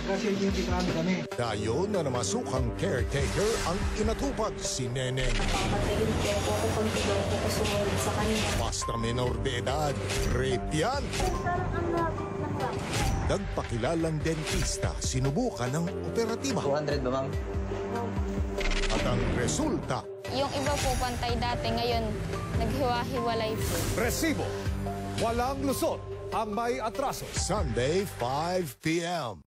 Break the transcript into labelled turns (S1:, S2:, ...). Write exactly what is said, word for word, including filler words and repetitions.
S1: Kasi yung titrami kami.
S2: Dayo na namasukang caretaker ang inatupat si Neneng.
S3: Papatayin po ako kapag bigay ko ko sumunod sa kanya.
S2: Basta Menor de Edad, rape yan.
S3: Parang ang lapit ng lapit.
S2: Nagpakilalang dentista, sinubukan ng operatiba.
S4: two hundred ba, ma'am?
S2: At ang resulta,
S5: Yung iba po pantay dati, ngayon naghiwa-hiwalay po.
S6: Resibo, walang lusot ang may atraso.
S2: Sunday, five p m